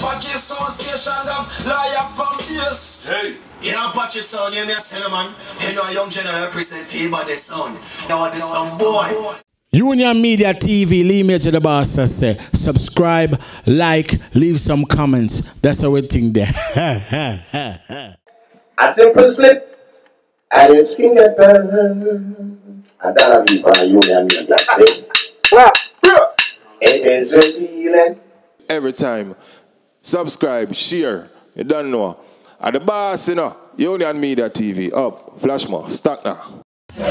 Pakistan station of liar from this. Hey. You know Pakistan, you know man. You know a young general represent favor the son. You know the son boy. Union Media TV, Lee Major the boss say, subscribe, like, leave some comments. That's everything there. A simple slip, and your skin get burned. And that'll be on a Union Media say. It is a feeling. Every time, subscribe, share. You don't know. At the boss, you know, Union Media TV, up, flash more, start now. Yo!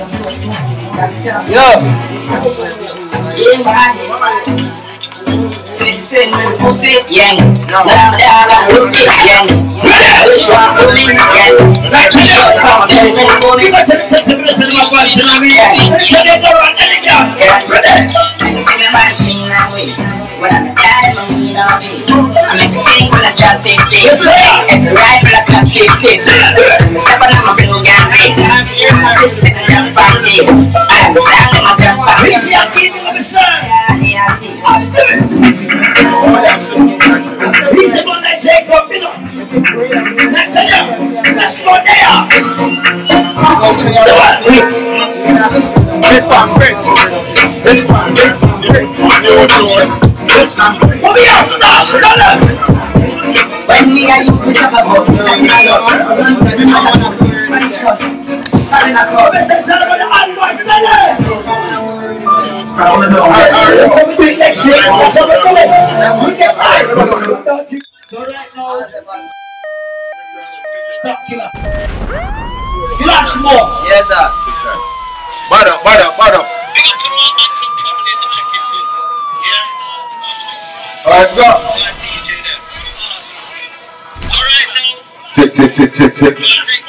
Say when pussy yang, now I look it yang. Wish you are doing yang. Like you come and money. See me my thing now way. When I'm dying, I'm in a way. I make a thing when I drop 50. Every rifle I clap 50. Step on my blue gang. This thing I jump on me. I'm selling my jump on me. He's about to take up, you know. Let's go there. So what? This one, great. This one, great. What we are stop, when me and you put up a boat, so right now, stop killer. Flash more. Yeah, that. Bad up. Big up to all handsome coming in to check it too. Yeah. Alright, go. So right now, Check.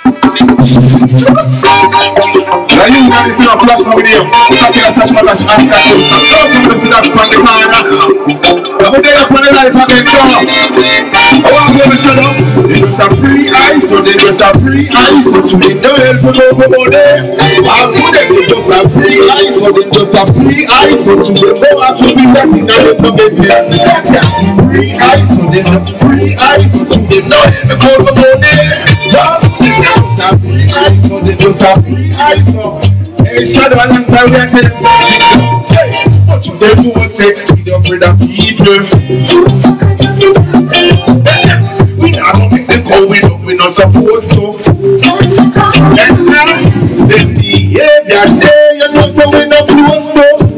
Now you got this in a flash now with you. Stop here, such my flash, ask that you. Don't people sit up on the corner. I'm there up on the life again, go. I want to show them. They just have free eyes, so they just have free eyes. So you need no help to go over there. I'm good at it, just have free eyes, so they just have free eyes. So you need no have to be happy, now they come in here. Free eyes, so they have free eyes. So you need no help to go over there. So they just have free eyes, so hey, shadow and long time we are telling them. Hey, what you they do say, we don't afraid of people. We don't think they go, we not supposed to. And now, the behavior there, you know, so we not supposed to.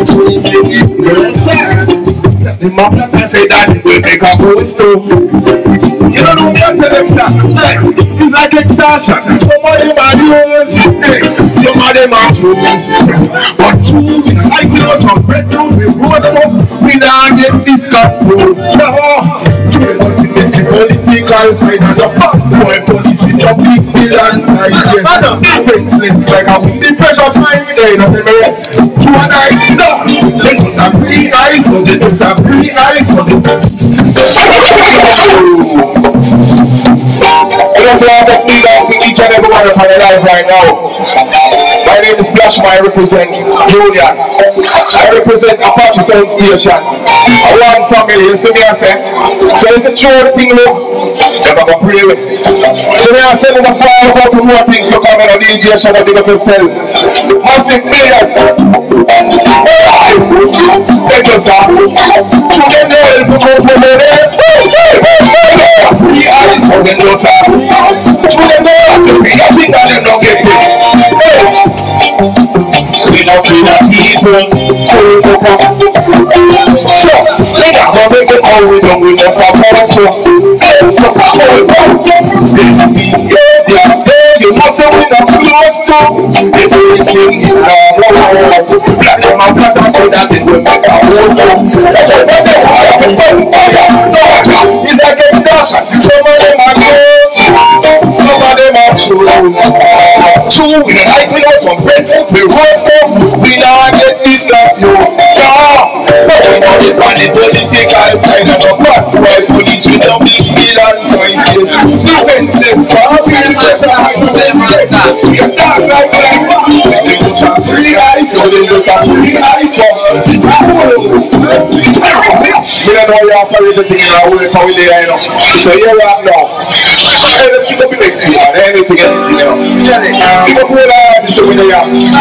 The mom that say that it will make a post to. You don't know what to them, it's like extortion. Some of them are yours, some of them are yours. But you, like you know, some breadfruit with roast up, we don't get this composed. No, you must get the political side and the bad boy police with your big bill and ties. Faceless like a the pressure time there, no memories. You and I, no, they just have free eyes, so they just have free eyes, so they I just want to plead out to each and every one of my life right now. My name is Flash, I represent Union. I represent Apache Sound Station. One family, you see me I say? So it's a true thing, look. So I'm going to pray with. So me I say, we must go out to more things to come in a DJ show and big up yourself. Massive players. Thank you, sir. To get the help to go to there. Free eyes, so they know, sir. To them know how to be. I think that they don't get it. We don't feel the people. Sure, they got to make it all we don't. We just have to so you must say we're not close to it's everything in our world. Black them out and say that it will make a whole song. That's what they want to so it's like extortion. Some of them are close, some of them are true. True, we don't like we know some breadfruit, we roast them. We don't get this stuff, no. But we know the political side of the black white police with a big bill and prices. Defensive, profit, we are dark like that. They just have free eyes, so they just have free eyes. She don't know you have to raise a thing in our way for we there, you know. So here we are now. Hey, let's keep up the next thing, man. Anything, you know. Keep up all our artists to win the yard. It's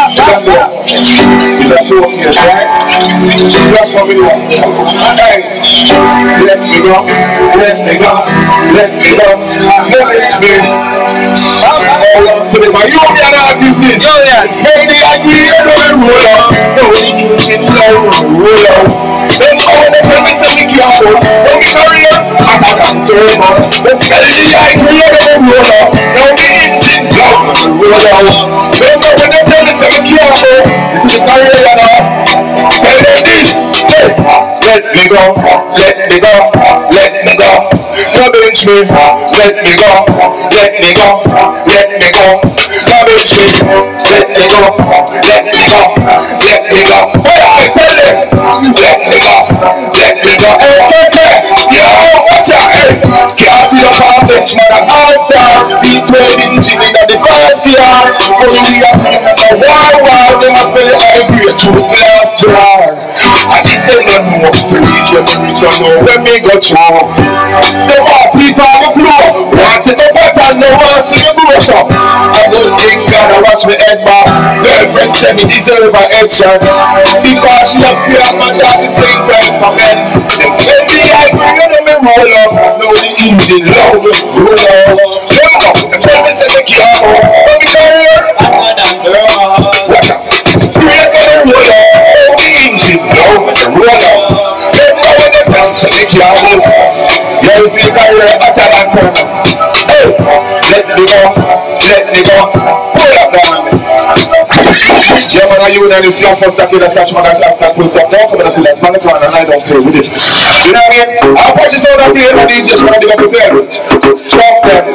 a showcase, right? That's what we do. Hey, let me go, let me go, let me go, let me go. Hold on to them, my union artist this. Hey, they agree, roll up. No, you should roll up. Then all the time we say we can't host. When we carry up, I got them turbos. Let's get the eyes, we are roll up. Now the engine blow, roll up. Then when they tell me say we can't host, this is the carrier now. Tell them this, hey, let me go, let me go, let me go. No bench me, let me go, let me go, let me go. No bench me, let me go, let me go, let me go. Hey, I tell them, let me go, let me go. Hey, yo, watch out, hey. Can't see the car bench, man, an all-star. B12 engine in the first gear. Only a wow, they must be the high grade through glass jar. At least they don't know to reach your mission, know when me go through. The party on the floor, want it up and no one see the brush up. I don't think God I watch me head back. Girlfriend said me deserve a headshot because she up here and at the same time for men. Them say me I bring them me roll up. Know the engine loud, roll up. Them up, the tell me say they can't move. But me down here, watch out. Praise the roll up. Oh the engine loud, roll up. Them know when they tell say they can't move. You see career better than purpose. Hey, let me go, pull up down. Yeah, man, you and this young first that kid that catch man that pull stuff down. Come and see that man and I don't play with this. You know what I mean? I'll put you so that here and DJ just want to dig up his head. Stop them.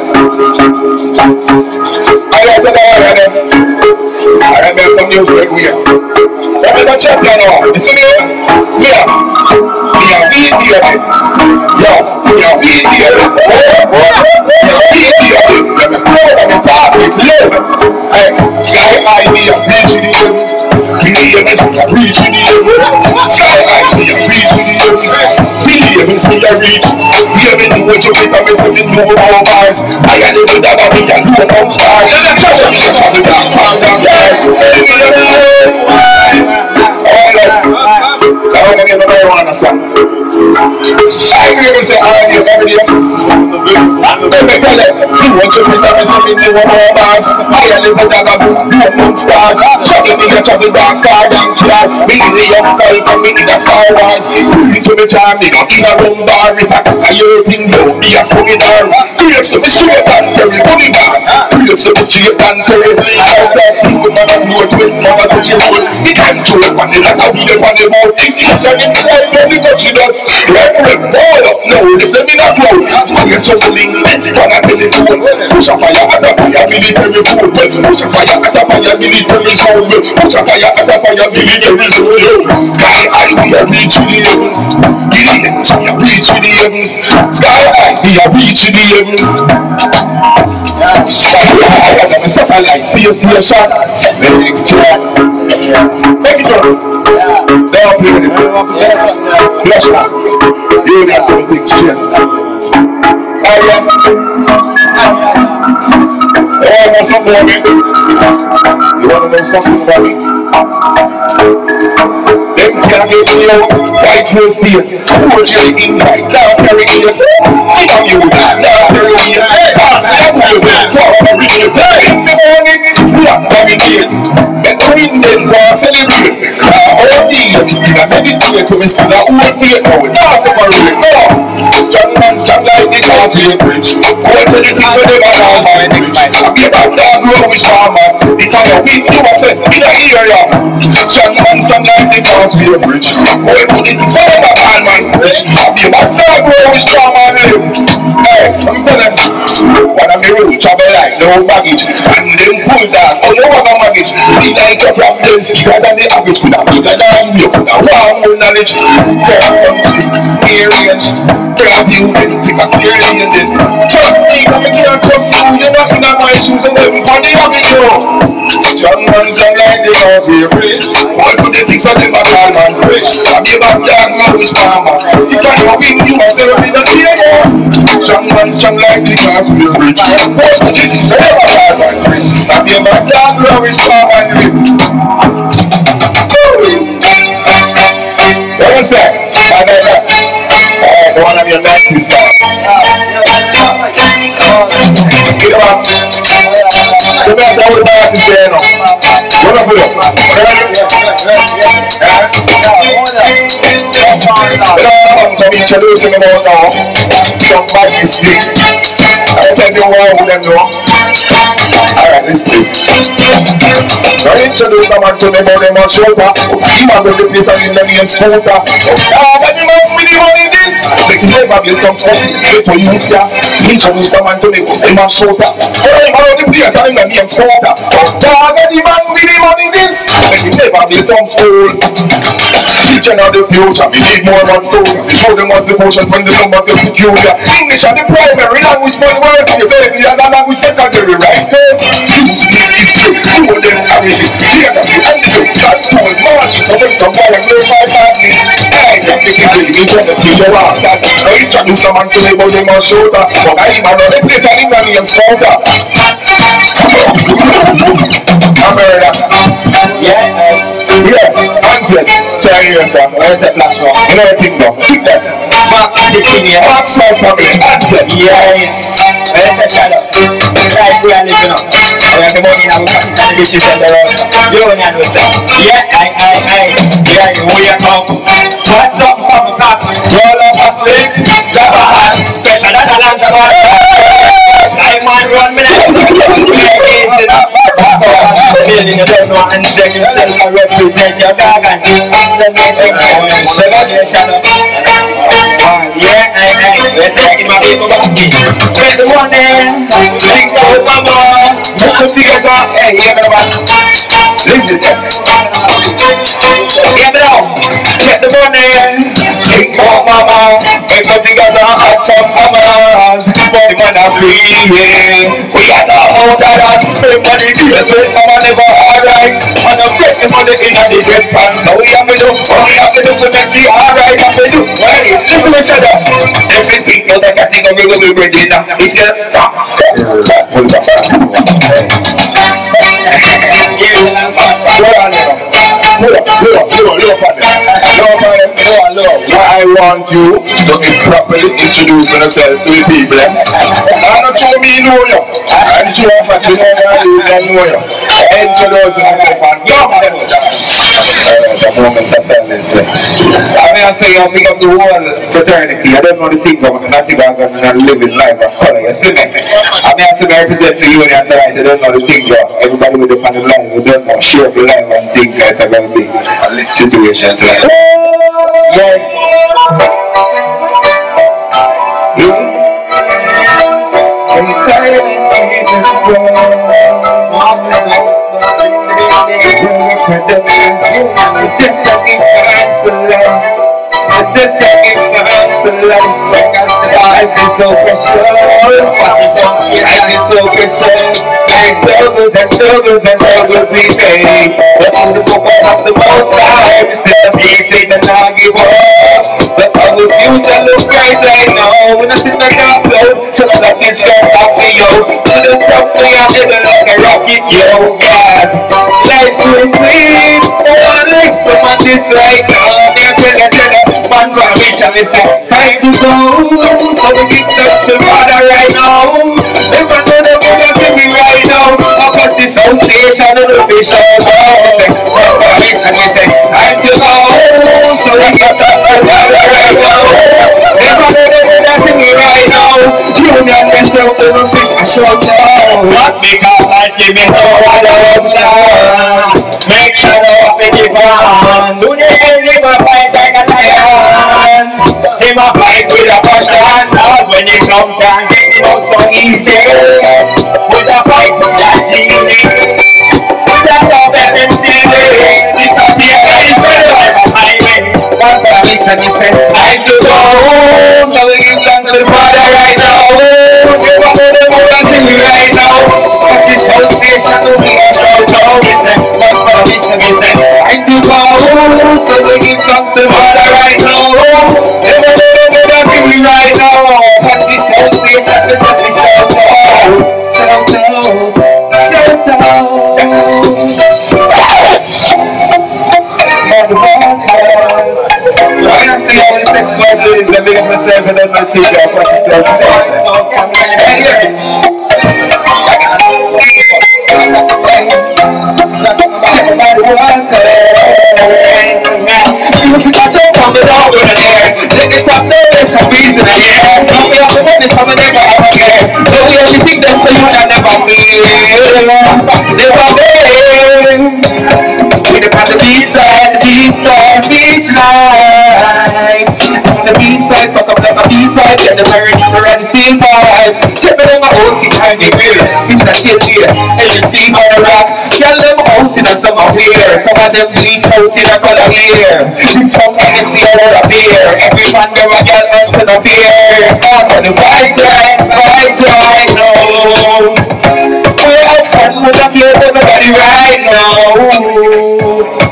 I just said that I remember some news like we are. Remember champion now. You see me? Yeah. We are Yo, we here. Let me blow on the topic. Hey, Sky High, we are reaching the heavens. We are reaching the heavens. Sky High, we are reaching the heavens. We are reach. We are in what you make a mess of it, no more bars. I am the dog, we can do it on stars. Let's go. I'm going to marijuana song. I agree with say I do every day. Let me tell you, you want to bring up something new on our bars. I live with that you among stars. Travel in the dark car and car. Me in the young Falcon, me in the Star Wars. Into the time, me not in a room bar. If I got a year thing, no, me a spooning arm. Creates to be straight and very bully man. Creates to be straight and very. I got people man of road with mama to your foot. Me can't do it when they like a weed on the boat. Ignition in the light, don't be touching up. Red ball up, no, let me not go. I'm just shuffling, on a telephone. Push a fire at a fire, military food. Push a fire at a fire, military zone. Push a fire at a fire, military zone. Sky high, we are reaching the heavens. We are reaching the heavens. Sky high, we are reaching the heavens. Satellite, space station. Next track. Make it up. They are playing it. Flash back. You need to think straight. You want to know something about me? You want to know something about me? Them can't get me out. White first year. Who you invite? Now carry it. Give them you. Now carry it. Fast like you. Talk every day. In the morning. Black dominate. The queen then was celebrate. All these still a meditate. We still a old fear. Now we not separate. Strong man, strong like the coffee bridge. All to the things we never know how it is. I be about dog road with farmer. The time of week you upset in the area. Strong man, strong like the coffee bridge. All to the things we never know man bridge. I be about dog road with farmer live. Hey, I'm telling you, one of me road travel like no baggage. And them full dog, oh no one baggage. The night of problems bigger than the average. Could have bigger than you. Could have wrong knowledge. Experience. Grab you and take a clear lane. Trust me, I can't trust you. You're not in my shoes and everybody having you. Strong ones are like the house we bridge. All to the things of them a call man fresh. I be back dog man with farmer. If I don't win, you must say we don't hear more. Strong man, strong like the glass will bridge. All to the things of them a call man fresh. I be back dog man with farmer. What you say? One of your nice stuff. Get up. So that's how we back to say no. What up with it? I'm introducing them all now. Some bad mistake. I'll tell you why who them know. Alright, listen. So I introduce them and tell them about them on shoulder. He man go the place and in the name scooter. But you know me the money this. They can never build some stuff for you, sir. Introduce them and tell them about them on shoulder. Alright, around the place and in the name scooter. But the man with the money this. They can never build some school. Teaching of the future, we need more than students. We show them what's the motion when the number is peculiar. English are the primary language for the world. You tell me another language secondary, right? You speak history, you know them everything. Geography and the transport, margins, so when some boy and learn my families. Hey, I'm thinking really me trying to kill your ass. I introduce them and tell them about them on shoulder. But I even know the place I live on the scouter. America. Yeah, answer. Sorry, sir. Where's the flash rock? You know the thing though. Keep that. Mark the thing here. Mark side family. Answer. Yeah. Where's the shadow? Right, we are living up. We have the money now. This is the road. You don't know that. Yeah, yeah, where you come? What's up, come back? Roll up a sleeve. Grab a hand. Special than a lunch about it. I'm on 1 minute. Yeah, easy enough. You don't know and take yourself and represent your dog and let's take my people back in. Get the one there, think out my mom, move together, hey, everyone, live it there. Get it out, get the one there, think out my mom, move together, hot some mamas, for the man of free, we got the whole dollars, everybody deals with mama never alright, and I'm breaking money in the red pants, so we have to do, to make she alright, have to do, right, listen to each other, everything, you take a thing of me will be ready now, if you, I want you to properly introduce yourself to the people. I'm not sure me know you. I'm sure that you know you. Introduce yourself and the moment of silence. I mean, I say I pick up the whole fraternity. I don't know the thing, but I'm not going to live in life of color. You see me? I mean, I say I represent the union tonight. I don't know the thing, but everybody with the panel line, we don't know, share the life and think that about the situations like that. Yeah. Life is so precious, life is so precious. Struggles and struggles and struggles we face, but in the book of the most high, we still the peace and not give up. But our future looks bright right now. When I sit back and upload, so that I can start off the yo. To the top, we are living like a rocket, yo, guys. Life is sweet, oh, life so much is right now. They're man permission, we say, time to go. So we give thanks to Father right now. Everyone know the woman see me right now. Up at the sound station and the fish out. Man permission, we say, time to go. So we give thanks to Father right now. Everyone know the woman see me right now. Union best out to the fish and shout out. What make our life give me no other option. Make sure of the divine. Do the end of my fight like a lion. Him a fight with a passion. Lord, when you come down, it's not so easy. With a fight with that genie. That love and stealing. Disappear and shadow like a highway. One permission he said, time to go. So we give thanks to the Father right now. Give up to the woman to me right now. But this whole nation to be a shout out. He said, one permission he said, time to go. president will take your yourself. You got your coming over there. Let it up there, there's some reason I hear. Now we have to money, some of them are over there. So we only think them so you can never be. Never be. With the on the beach side, beach lights. On the beach side, fuck up like a beach side. Get the very deeper and the steel pipe. Check me on my own thing, I'm the real. It's a shit here. And you see my rocks. Shell them out in a summer wear. Some of them bleach out in a color here. Some legacy out of beer. Every man there a girl out in a beer. Also the vibes right now. We're out front, we're not here for nobody right now.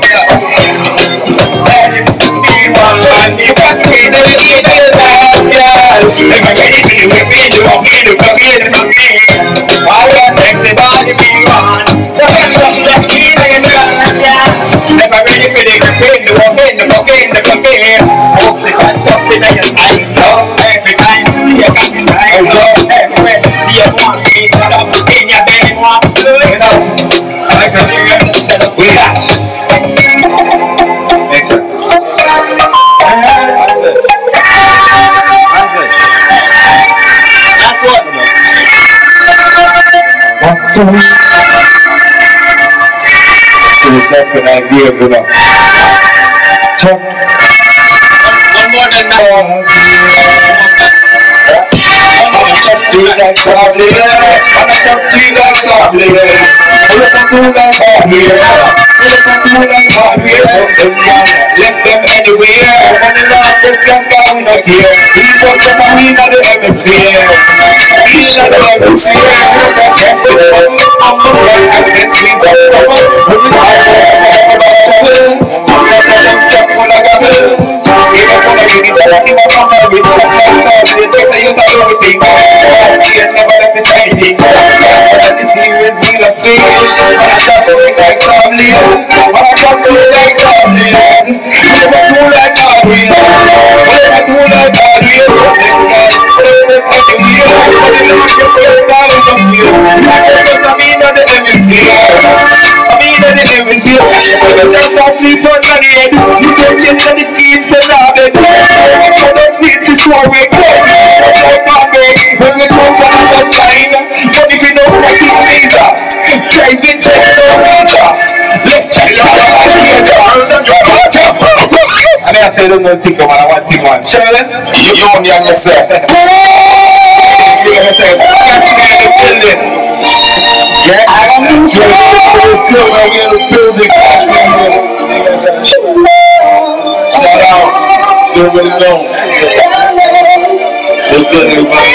You can't see the little bad girl. If I'm ready to do it, you want me to come in. All your sexy body be on. The best of the feeling, girl. If I'm ready for the cocaine, the cocaine. Mostly fat up in your eyes, so every time you see a cocky time, so everywhere you see a one, you put up in your belly, one, you know. I can hear you, shut up, we got. Next one. That's what. What's so that's an idea, you know. One more than that. Sweet like strawberry, sweet like strawberry. Listen to them hardware, listen to them hardware. Left them anywhere. When the Lord just got going up here, we put them on in the hemisphere. In the hemisphere. Yes, it's fun, it's humble, and it's sweet as summer. When we talk about them chuck full of gabble. If I wanna give it to them, I'm gonna be the best. They say you got everything. See it, never let me shine it. But this serious deal of steel. When I talk to you like somebody, when I talk to you like somebody, never do like Harvey, never do like Harvey. That's not sleep on the head. You don't change the schemes and love it. I don't need to swear it. When we talk to the sign, but if you don't like it, visa. Drive it, check the visa. Let's check it out. And I said, don't think of one, I want to one. Shirley? You only on yourself. You on yourself. Cash me in the building. Yeah, I'm in the building. Shout out. You already know. What's good, everybody?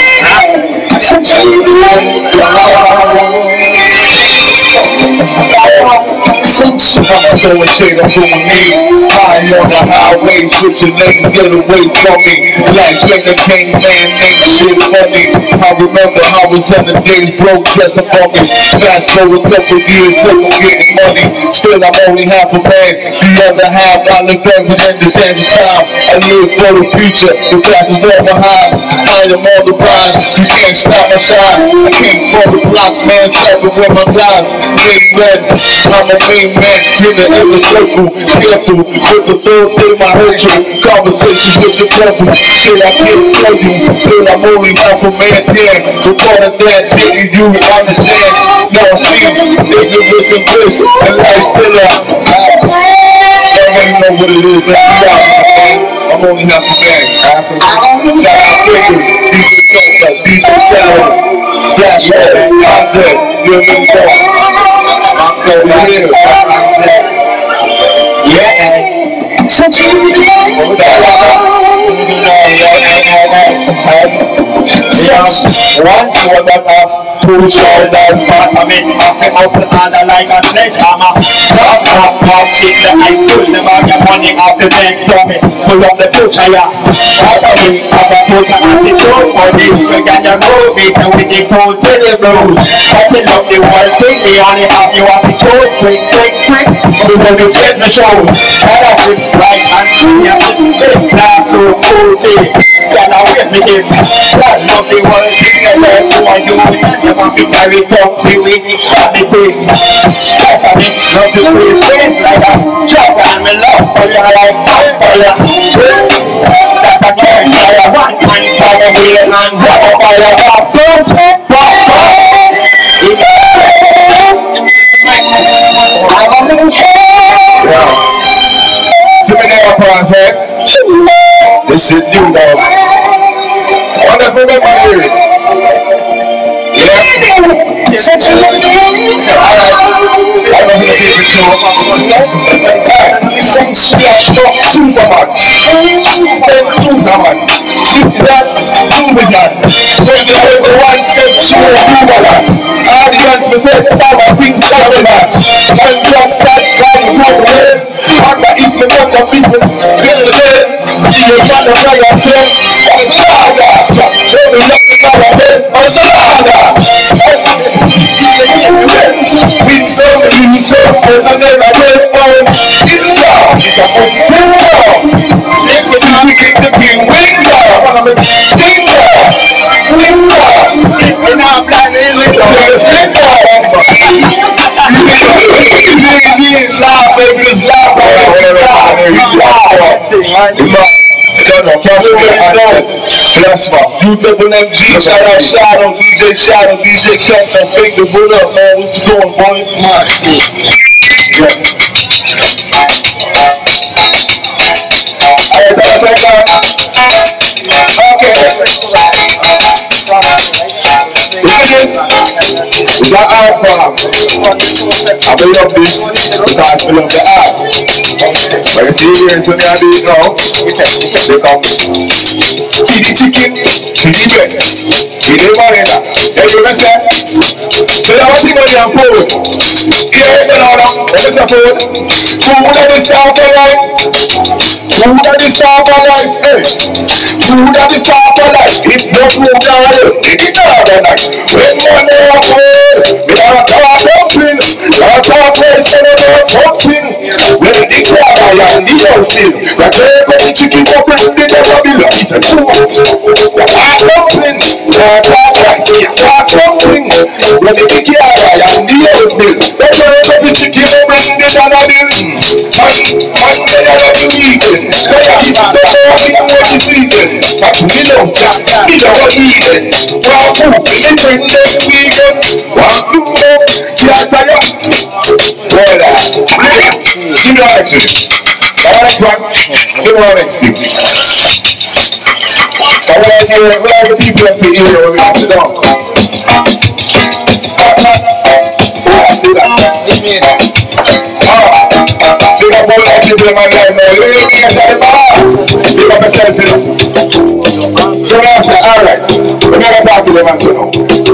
So much shade up on me. High on the highway, switching lanes, get away from me. Like a king man, ain't shit funny. I remember I was on the days broke, dress up on me. Fast forward a couple years, look, I'm getting money. Still, I'm only half a man. The other half, I look back within the same time. I live for the future, the past is all behind. I am all the prize, you can't stop my shine. I came for the block, man, trapping with my guys. Amen, I'm a main man, in the inner circle. Careful, with the third thing I hurt you. Conversations with the devil, shit I can't tell you. But I'm only half a man there. Before that, didn't you understand? Now see, ignorance and bliss, and life still up. I already know what it is, I'm only half a man. Shout out Figures, DJ Kessa, DJ Shadow, Flash Roll, Concept, you already know. I'm so here. Yeah. Once you will not have two shoulders, but I mean, half a muscle and like a sledgehammer. Pop, kick the ice, pull the bag of money off the neck, so me full of the future, yeah. Out of me, as a put an attitude, All this we can you move me to with the cool to the blues. But you love the world thing, me only have you on the toes. Quick, quick, quick, before you get the shows. And I with right and free and big glass so cool thing. Can I wait me this? God love the world thing, and let you and you and you want to carry comfy with the funny thing. Love the free things like that. Chop and me love for you like fire for you. That I can't fire one man fire me and drop a fire up. Don't take man. This is new dog. Wonderful memories. Yes. Alright. I'm going to give it to you. Since we are stuck Superman. Superman. Superman. Superman. When the one steps to a balance. Audience me say power things are match. When God starts going from the way. Wonder if me know the people kill the day. You can't know yourself. What's the matter? Let me look at our head. What's the matter? It's so easy, so and I never get home. It's love. It's a fucking love. Let me try to get the king. Wing love. Wing love. Wing love. We're not planning with love. Wing love. It's love, baby. It's love. Plasma, you double MG, shout out, DJ Check, fake the bull up, man. What you doing, boy? Is that our farm? I will love this because I love the art. But you see here, so they are doing it now. They come. Feed the chicken, feed the bread, feed the marina. You know what I say? They don't see money on food. Here is another. What is a food? Food that is top of life. Food that is top of life. Hey. Food that is top of life. It's not food down here. It's not of life. When money on food, we are talking something. We are talking something. When the crowd and the house still. We take up the chicken up and the Babylon. It's a food. We are talking something. We are talking something. When the crowd and the house still. We take up the chicken up and the Babylon. And they are not the weekend. So it's the morning of the season. But we don't just, we don't eat it. Walk up, we bring them vegan. Walk up, yeah, tire. Well, give me the next one. The next one, give me the next thing. So we like the people up here when we have to go. Stop that. Do that. Big up all the people in my life now. You ain't getting the boss. Big up yourself, you know. So now I say, alright. We're going to talk to them and say no.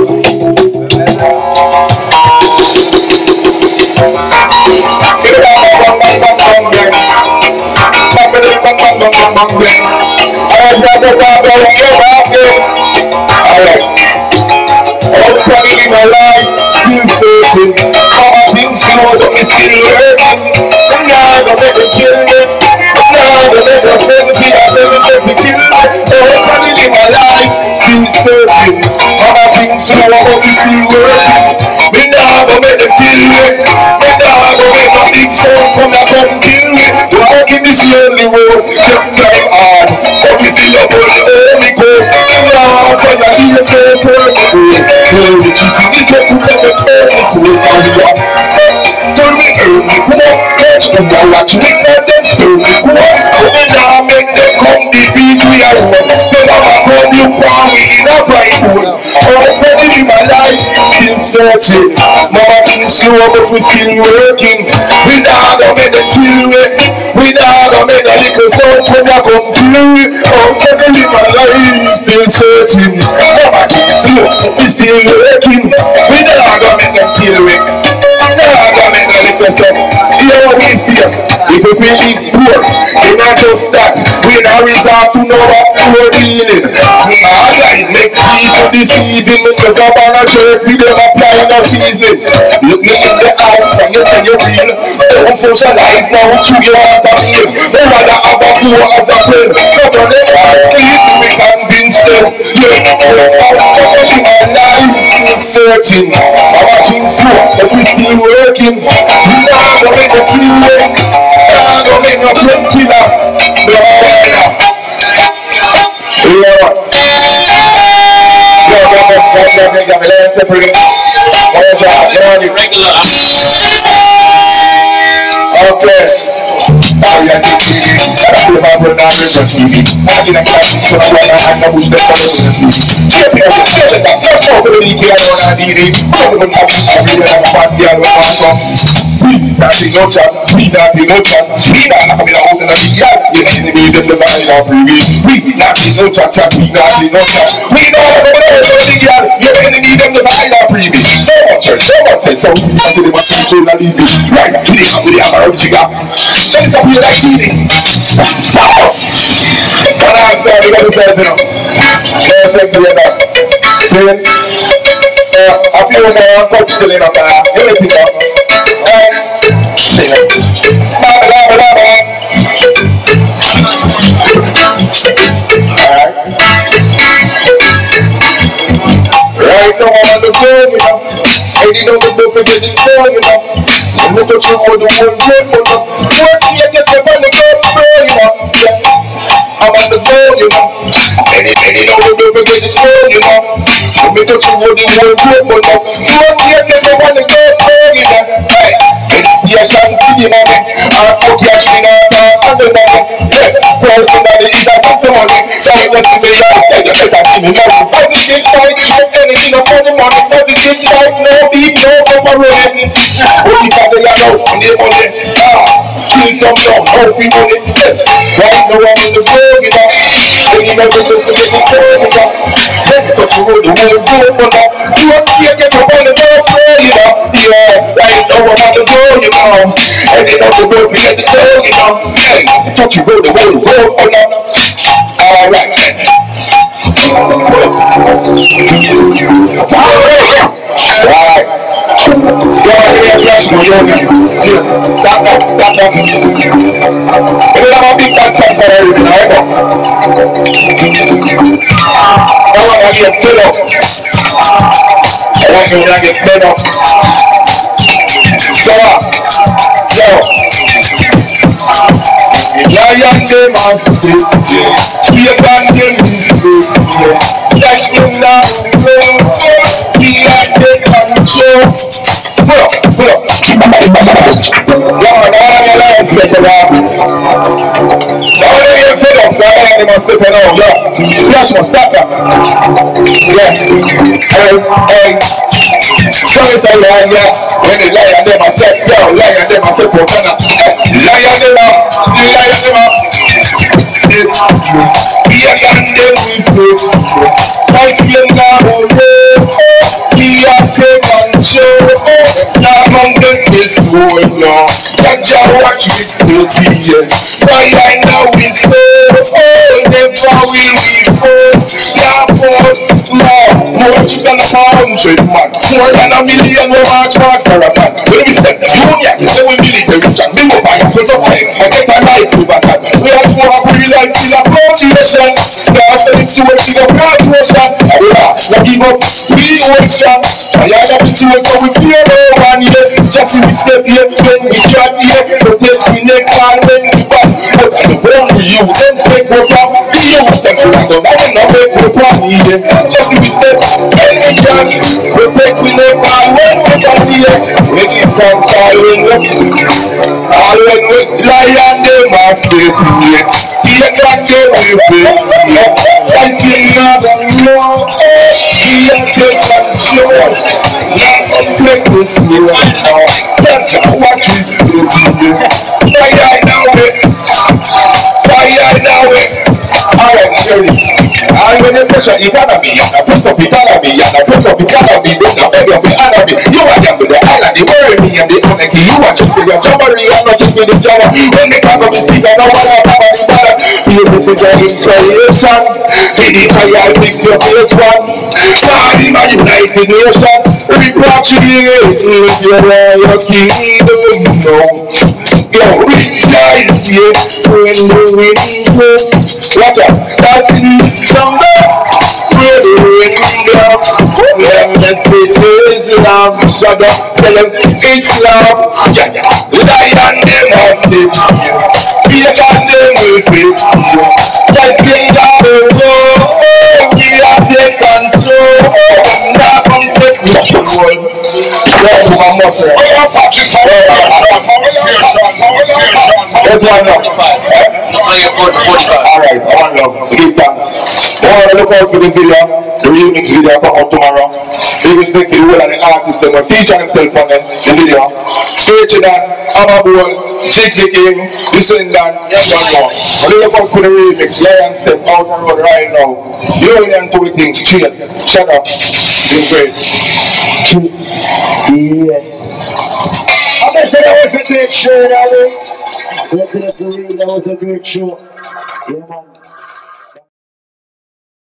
Alright. Everybody in my life still searching. All my things you know that me still learning. I'm not gonna make them kill me. I'm not gonna make them 70 or 70 me kill me. Everybody in my life still searching. All my things you know that me still working. Me not gonna make them kill me. Me not gonna make no big sound come and come kill me. Walking this lonely road, them climb hard. But we still up on the only coast. Now for your ear to turn me away. The cheating is up to the turn this way. And we are turn me early, go up. Catch them now, watch me let them stir me, go up. We now make them come defeat we are one. Then I'm a come you power we in a bright hole. Already in my life, still searching. Mama things you up, but we still working. We now gonna make them kill me. We now gonna make a little sound when you come kill me. Already in my life, still searching. Mama things you up, we still working. We now gonna make them kill me. Now gonna make a little sound. Here we stay. If we live poor, It's not just that. We now resort to know what we're dealing. Alright, make people deceiving. Make the governor church, we don't apply no seasoning. Look me in the eye and you say you're real. Don't socialize now, chew your heart and feel. No rather have a fool as a friend. No one ever has please we convince them. Yeah, our lives still searching. Our king's slow, but we still working. We now go make a clean way. Now go make a friend killer. No, okay. I am the TV. I am a brother TV. I am a classic son of brother and I wish the father to see. Check me out the station that just over the week I don't have TV. Come on, I'm really a bad girl with my son. We not in no chat. We not in no chat. We not in the house in the yard. You know the music just I love preview. We not in no chat. We not in no chat. We don't have no house in the yard. You know the music just I love preview. So much church, so much sense. So see I see the man control and leave me. Right, we the hammer she got. Let's up here like cheating. When I start, you got to say it, you know. Let's say together. See? So, a few more coach still in a car. You let it up. Sing it. Alright. Right now, I'm on the phone, you know. I didn't know the forget the phone, you know. Look at you for the whole day, you know. Work here, get your from the top, you know. Yeah. I'm on the phone, you know. Any know the forget the phone, you know. Look at you for the whole day, you know. Work here, get your from the top, you know. Hey. Meditation, you know. I'm cashing out the money. Yeah. Personally, it's a something money. So it was to be like, you better give me money. Positive thoughts, no anything for the money. Positive thoughts, no beef, no pepperoni. What you got there, you know, on the money. Kill some young, no free money. Right now I'm in the road, you know. When you never look to get the phone, you know. Let me touch you with the whole road, you know. You want to get your money, you know. Yeah, right now I'm on the road, you know. And they know the road, we get the door, you know. Hey, touch you with the whole road, you know. Alright. Alright. Stop that. And then I'm a big concern for everything, right? I want to get fed up. I want to get fed up. Lion them off the here can them like him now he like the control Lord, all of your lions get around all of your fed up so all of them are stepping out Flash must stop that hey first I lion when the lion them are set down lion them are step up lion them up we are going to do I feel now we are taking control now I'm going to this world now that's how watch me still years why I know we so never will we fall now more than 100 man more than a million we march hard for a fan when we step union we say we military strong big up and close up I get a life to back up we have to have real life in a foundation now I said it's to a big up graduation now give up we ocean I have to see what we play no one year just we step here when we drop here so this we neck and when we back but I don't want you then take what off the use them to run I will not make what one here just we step when we drop we take we neck and when we back here when we come following all when we lion they must be here he attracted we I still never know he take control take this new one now. Touch out what you still do. Why I know it? Alright, ready. I'm gonna pressure economy, and I press up economy, and I press up economy. Don't know any of the enemy. You are young with the island, the world, me and the anarchy. You want to say your jamboree, I'm not just with the jammer. When they come up to speak, I know what I'm about to matter. This is an inspiration. The fire is the first one. Starting my United Nations. Repatriate your royal kingdom. Yo, rejoice, yes, when the wind blows. Watch out, that's the stronger. When the wind blows, them messages love. Shut up, tell them it's love. Yeah, yeah. Lion, them must live. Fear God, them will fit. Just think that we go. We have the control. Now come take control. Yes, my muscle. There's one now. Alright, one love. Give thanks. Look out for the video. The remix video come out tomorrow. Big respect for the whole of the artists that will feature themselves on the video. Straight to that, Amabol, Jigsy King, Descendant, one more. Look out for the remix. Lion Step out the road right now. You only have two things straight. Shut up. Doing great. Yeah. I'm gonna say that was a great show, darling. That was a great show. Yeah, man.